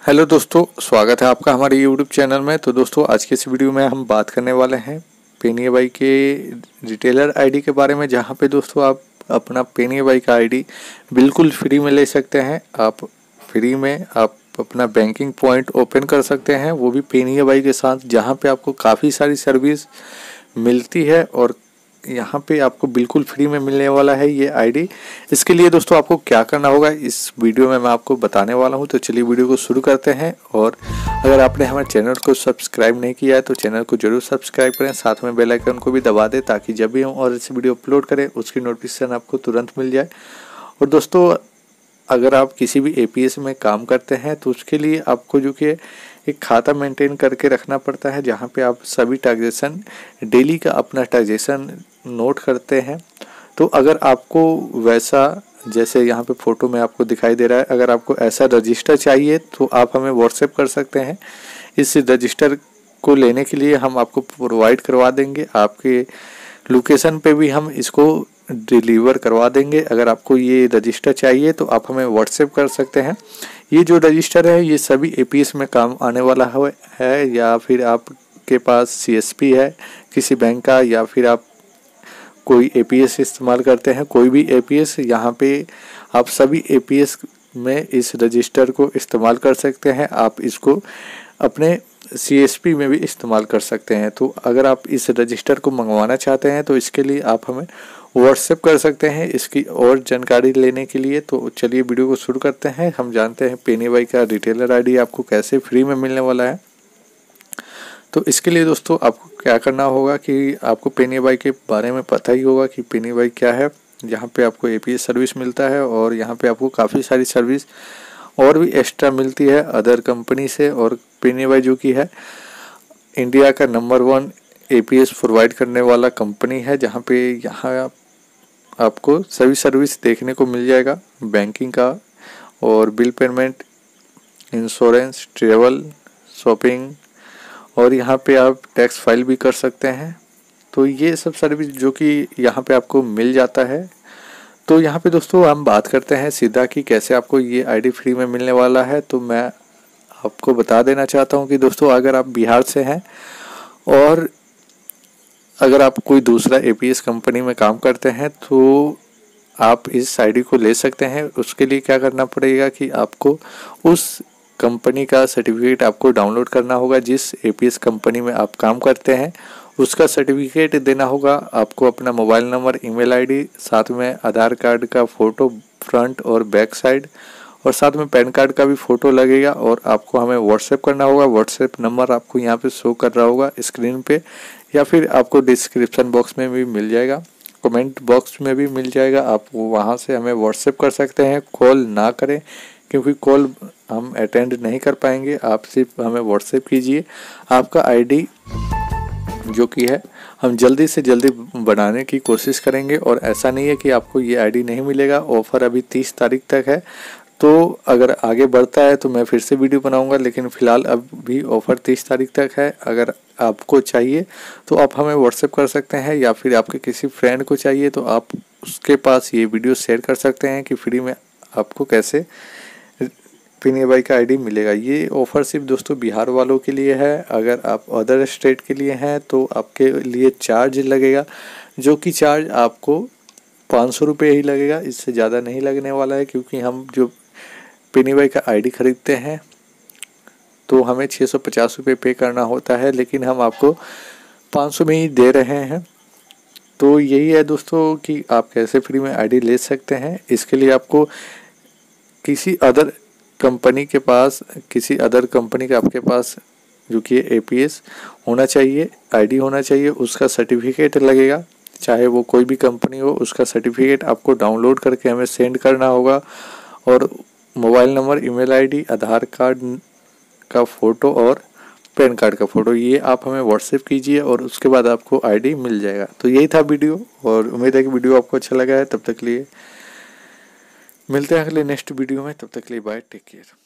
Hello दोस्तों, स्वागत है आपका हमारे यूट्यूब चैनल में। तो दोस्तों, आज के इस वीडियो में हम बात करने वाले हैं पेनीबाई के रिटेलर आईडी के बारे में, जहां पे दोस्तों आप अपना पेनीबाई का आईडी बिल्कुल फ्री में ले सकते हैं। आप फ्री में आप अपना बैंकिंग पॉइंट ओपन कर सकते हैं, वो भी पेनीबाई के साथ, जहां पे आपको काफ़ी सारी सर्विस मिलती है और यहाँ पे आपको बिल्कुल फ्री में मिलने वाला है ये आईडी। इसके लिए दोस्तों आपको क्या करना होगा इस वीडियो में मैं आपको बताने वाला हूँ। तो चलिए वीडियो को शुरू करते हैं। और अगर आपने हमारे चैनल को सब्सक्राइब नहीं किया है तो चैनल को जरूर सब्सक्राइब करें, साथ में बेल आइकन को भी दबा दें ताकि जब भी हम और इस वीडियो अपलोड करें उसकी नोटिफिकेशन आपको तुरंत मिल जाए। और दोस्तों, अगर आप किसी भी एपीएस में काम करते हैं तो उसके लिए आपको जो कि एक खाता मेंटेन करके रखना पड़ता है, जहाँ पे आप सभी ट्रांजेक्शन डेली का अपना ट्रांजेक्शन नोट करते हैं। तो अगर आपको वैसा, जैसे यहाँ पे फ़ोटो में आपको दिखाई दे रहा है, अगर आपको ऐसा रजिस्टर चाहिए तो आप हमें व्हाट्सएप कर सकते हैं। इस रजिस्टर को लेने के लिए हम आपको प्रोवाइड करवा देंगे, आपके लोकेशन पे भी हम इसको डिलीवर करवा देंगे। अगर आपको ये रजिस्टर चाहिए तो आप हमें व्हाट्सएप कर सकते हैं। ये जो रजिस्टर है ये सभी एपीएस में काम आने वाला है, या फिर आपके पास सीएसपी है किसी बैंक का, या फिर आप कोई एपीएस इस्तेमाल करते हैं, कोई भी एपीएस, यहाँ पे आप सभी एपीएस में इस रजिस्टर को इस्तेमाल कर सकते हैं। आप इसको अपने सीएसपी में भी इस्तेमाल कर सकते हैं। तो अगर आप इस रजिस्टर को मंगवाना चाहते हैं तो इसके लिए आप हमें व्हाट्सएप कर सकते हैं इसकी और जानकारी लेने के लिए। तो चलिए वीडियो को शुरू करते हैं। हम जानते हैं पेनीबाई का रिटेलर आईडी आपको कैसे फ्री में मिलने वाला है। तो इसके लिए दोस्तों आपको क्या करना होगा कि आपको पेनीबाई के बारे में पता ही होगा कि पेनीबाई क्या है। यहाँ पे आपको एपीएस सर्विस मिलता है और यहाँ पे आपको काफ़ी सारी सर्विस और भी एक्स्ट्रा मिलती है अदर कंपनी से। और पेनीबाई जो कि है इंडिया का नंबर 1 एपीएस प्रोवाइड करने वाला कंपनी है, जहाँ पे यहाँ आपको सभी सर्विस देखने को मिल जाएगा, बैंकिंग का और bill payment, insurance, travel, shopping, और यहाँ पे आप टैक्स फाइल भी कर सकते हैं। तो ये सब सर्विस जो कि यहाँ पे आपको मिल जाता है। तो यहाँ पे दोस्तों हम बात करते हैं सीधा कि कैसे आपको ये आईडी फ्री में मिलने वाला है। तो मैं आपको बता देना चाहता हूँ कि दोस्तों, अगर आप बिहार से हैं और अगर आप कोई दूसरा एपीएस कंपनी में काम करते हैं तो आप इस आईडी को ले सकते हैं। उसके लिए क्या करना पड़ेगा कि आपको उस कंपनी का सर्टिफिकेट आपको डाउनलोड करना होगा, जिस एपीएस कंपनी में आप काम करते हैं उसका सर्टिफिकेट देना होगा। आपको अपना मोबाइल नंबर, ईमेल आईडी, साथ में आधार कार्ड का फ़ोटो फ्रंट और बैक साइड, और साथ में पैन कार्ड का भी फ़ोटो लगेगा, और आपको हमें व्हाट्सएप करना होगा। व्हाट्सएप नंबर आपको यहाँ पे शो कर रहा होगा स्क्रीन पे, या फिर आपको डिस्क्रिप्शन बॉक्स में भी मिल जाएगा, कमेंट बॉक्स में भी मिल जाएगा। आप वहाँ से हमें व्हाट्सएप कर सकते हैं। कॉल ना करें, क्योंकि कॉल हम अटेंड नहीं कर पाएंगे। आप सिर्फ हमें व्हाट्सएप कीजिए। आपका आईडी जो कि है हम जल्दी से जल्दी बनाने की कोशिश करेंगे। और ऐसा नहीं है कि आपको ये आईडी नहीं मिलेगा। ऑफ़र अभी 30 तारीख तक है, तो अगर आगे बढ़ता है तो मैं फिर से वीडियो बनाऊंगा, लेकिन फ़िलहाल अभी ऑफ़र 30 तारीख तक है। अगर आपको चाहिए तो आप हमें व्हाट्सएप कर सकते हैं, या फिर आपके किसी फ्रेंड को चाहिए तो आप उसके पास ये वीडियो शेयर कर सकते हैं कि फ्री में आपको कैसे पेनीबाई का आईडी मिलेगा। ये ऑफ़र सिर्फ दोस्तों बिहार वालों के लिए है। अगर आप अदर स्टेट के लिए हैं तो आपके लिए चार्ज लगेगा, जो कि चार्ज आपको 500 रुपये ही लगेगा, इससे ज़्यादा नहीं लगने वाला है। क्योंकि हम जो पेनीबाई का आईडी ख़रीदते हैं तो हमें 650 रुपये पे करना होता है, लेकिन हम आपको 500 में ही दे रहे हैं। तो यही है दोस्तों कि आप कैसे फ्री में आईडी ले सकते हैं। इसके लिए आपको किसी अदर कंपनी का आपके पास जो कि एपीएस होना चाहिए, आईडी होना चाहिए, उसका सर्टिफिकेट लगेगा। चाहे वो कोई भी कंपनी हो, उसका सर्टिफिकेट आपको डाउनलोड करके हमें सेंड करना होगा। और mobile number, email ID, Aadhaar card का फ़ोटो और पैन कार्ड का फ़ोटो, ये आप हमें व्हाट्सएप कीजिए और उसके बाद आपको आईडी मिल जाएगा। तो यही था वीडियो, और उम्मीद है कि वीडियो आपको अच्छा लगा है। तब तक के लिए मिलते हैं अगले नेक्स्ट वीडियो में। तब तक के लिए बाय, टेक केयर।